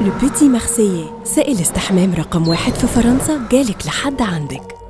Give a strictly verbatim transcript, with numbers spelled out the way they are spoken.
لو بيتي مارسيي، سائل استحمام رقم واحد في فرنسا جالك لحد عندك.